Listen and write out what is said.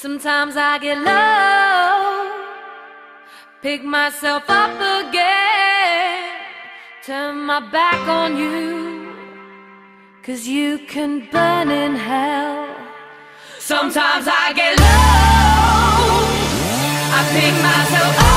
Sometimes I get low, pick myself up again, turn my back on you, 'cause you can burn in hell. Sometimes I get low, I pick myself up